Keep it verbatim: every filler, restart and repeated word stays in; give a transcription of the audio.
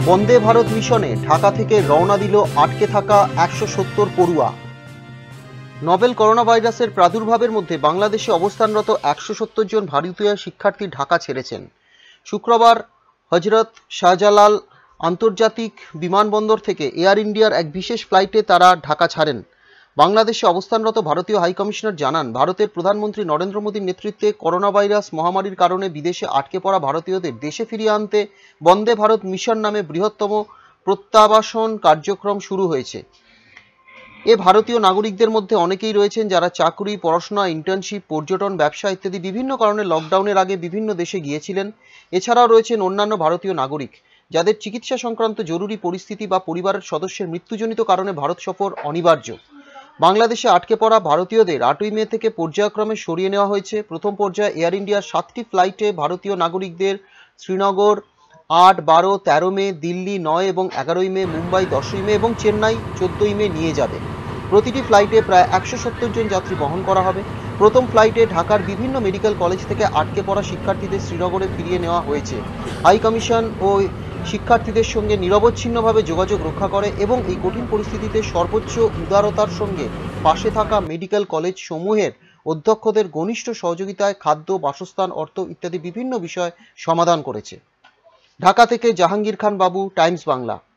বন্দে ভারত মিশনে ঢাকা থেকে রওনা দিল আটকে থাকা একশো সত্তর পড়ুয়া। নভেল করোনা ভাইরাসের প্রাদুর্ভাবের মধ্যে বাংলাদেশে অবস্থানরত একশো সত্তর জন ভারতীয় শিক্ষার্থী ঢাকা ছেড়েছেন। শুক্রবার হজরত শাহজালাল আন্তর্জাতিক বিমানবন্দর থেকে এয়ার ইন্ডিয়ার এক বিশেষ ফ্লাইটে তারা ঢাকা ছাড়েন। বাংলাদেশে অবস্থানরত ভারতীয় হাইকমিশনার জানান, ভারতের প্রধানমন্ত্রী নরেন্দ্র মোদীর নেতৃত্বে করোনা ভাইরাস মহামারীর কারণে বিদেশে আটকে পড়া ভারতীয়দের দেশে ফিরিয়ে আনতে বন্দে ভারত মিশন নামে বৃহত্তম প্রত্যাবাসন কার্যক্রম শুরু হয়েছে। এ ভারতীয় নাগরিকদের মধ্যে অনেকেই রয়েছেন যারা চাকরি, পড়াশোনা, ইন্টার্নশিপ, পর্যটন, ব্যবসা ইত্যাদি বিভিন্ন কারণে লকডাউনের আগে বিভিন্ন দেশে গিয়েছিলেন। এছাড়াও রয়েছেন অন্যান্য ভারতীয় নাগরিক যাদের চিকিৎসা সংক্রান্ত জরুরি পরিস্থিতি বা পরিবারের সদস্যের মৃত্যুজনিত কারণে ভারত সফর অনিবার্য। বাংলাদেশে আটকে পড়া ভারতীয়দের আটই মে থেকে পর্যায়ক্রমে সরিয়ে নেওয়া হয়েছে। প্রথম পর্যায়ে এয়ার ইন্ডিয়ার সাতটি ফ্লাইটে ভারতীয় নাগরিকদের শ্রীনগর আট, বারো, তেরো মে, দিল্লি নয় এবং এগারোই মে, মুম্বাই দশই মে এবং চেন্নাই চোদ্দই মে নিয়ে যাবে। প্রতিটি ফ্লাইটে প্রায় একশো সত্তর জন যাত্রী বহন করা হবে। প্রথম ফ্লাইটে ঢাকার বিভিন্ন মেডিকেল কলেজ থেকে আটকে পড়া শিক্ষার্থীদের শ্রীনগরে ফিরিয়ে নেওয়া হয়েছে। হাই কমিশন ও শিক্ষার্থীদের সঙ্গে নিরবচ্ছিন্নভাবে যোগাযোগ রক্ষা করে এবং এই কঠিন পরিস্থিতিতে সর্বোচ্চ উদারতার সঙ্গে পাশে থাকা মেডিকেল কলেজ সমূহের অধ্যক্ষদের ঘনিষ্ঠ সহযোগিতায় খাদ্য, বাসস্থান, অর্থ ইত্যাদি বিভিন্ন বিষয় সমাধান করেছে। ঢাকা থেকে জাহাঙ্গীর খান বাবু, টাইমস বাংলা।